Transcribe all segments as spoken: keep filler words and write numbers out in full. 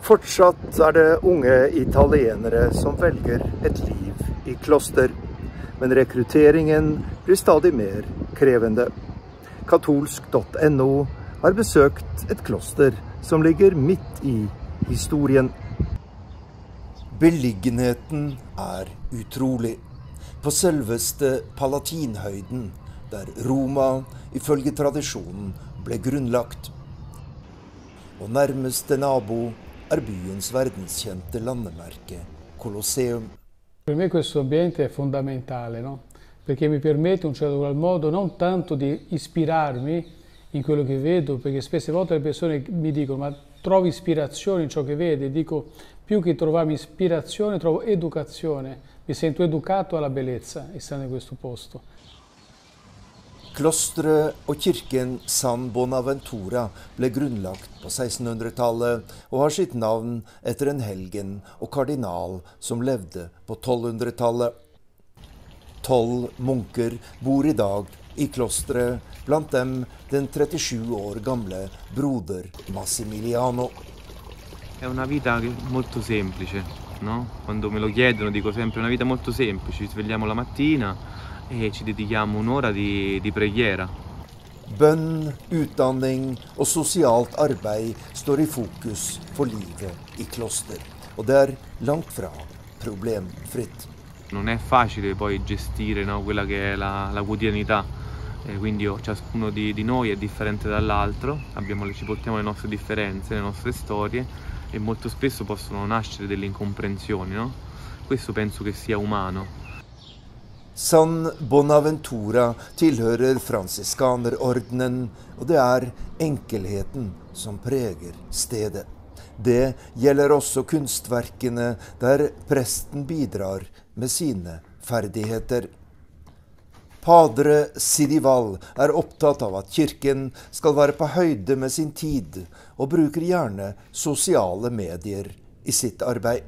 Fortsatt er det unge italienere som velger et liv i kloster, men rekrutteringen blir stadig mer krevende. Katolsk punktum no har besøkt et kloster som ligger midt i historien. Beliggenheten er utrolig. På selveste Palatinhøyden, der Roma ifølge tradisjonen ble grunnlagt. Og nærmeste nabo er byens verdenskjente landemerke, Colosseum. Per me questo ambiente è fondamentale, no? Perché mi permette in un certo qual modo non tanto di ispirarmi in quello che vedo, perché spesse volte le persone mi dicono ma trovi ispirazione in ciò che vedi? Dico più che trovarmi ispirazione trovo educazione, mi sento educato alla bellezza stando in questo posto. Klosteret og kirken San Bonaventura ble grunnlagt på sekstenhundretallet og har sitt navn etter en helgen og kardinal som levde på tolvhundretallet. Tolv munker bor i dag i klosteret, blant dem den trettisju år gamle broder Massimiliano. È una vita molto semplice, no? Quando me lo chiedono dico sempre una vita molto semplice, ci svegliamo la mattina e ci dedichiamo un'ora di, di preghiera. Bønn, utdanning og sosialt arbeid står i fokus for livet i kloster, og det er langt fra problemfritt. Non è facile poi gestire, no, quella che è la, la quotidianità, eh, quindi io, ciascuno di, di noi è differente dall'altro, ci portiamo le nostre differenze, le nostre storie e molto spesso possono nascere delle incomprensioni, no? Questo penso che sia umano. San Bonaventura tilhører fransiskanerordenen, og det er enkelheten som preger stedet. Det gjelder også kunstverkene der presten bidrar med sine ferdigheter. Padre Sidival er opptatt av at kirken skal være på høyde med sin tid, og bruker gjerne sosiale medier i sitt arbeid.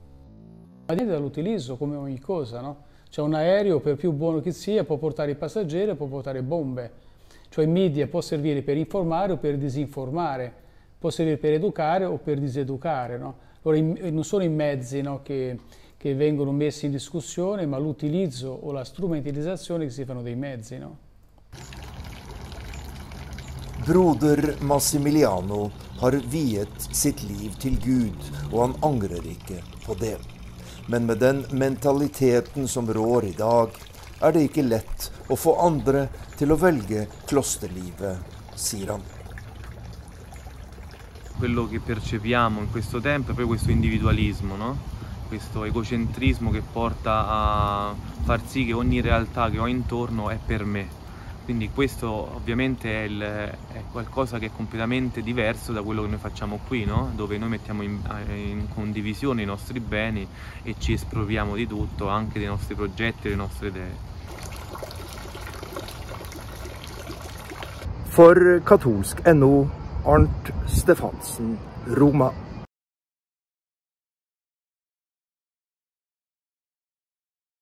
L'utilizzo come ogni cosa, no? Cioè un aereo, per più buono che sia, può portare i passeggeri e può portare bombe. Cioè il media può servire per informare o per disinformare, può servire per educare o per diseducare, no? Allora non sono i mezzi, no, che, che vengono messi in discussione, ma l'utilizzo o la strumentalizzazione che si fanno dei mezzi, no? Broder Massimiliano har viet sitt liv til Gud, og han angrer ikke på det. Men med den mentaliteten som rår i dag, er det ikke lett å få andre til å velge klosterlivet, sier han. Quello che percepiamo in questo tempo è proprio questo individualismo, no? Questo egocentrismo che porta a far sì che ogni realtà che ho intorno è per me. Quindi questo ovviamente è, il, è qualcosa che è completamente diverso da quello che noi facciamo qui, no? Dove noi mettiamo in, in condivisione i nostri beni e ci espropriamo di tutto, anche dei nostri progetti e delle nostre idee. For katolsk punktum no, Arnt Stefansen, Roma.